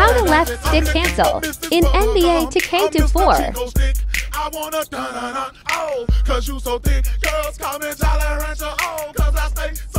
How to left stick cancel in NBA 2K24. I wanna oh, cause you so thick. Girls call me Jolly Rancher, oh, cause I stay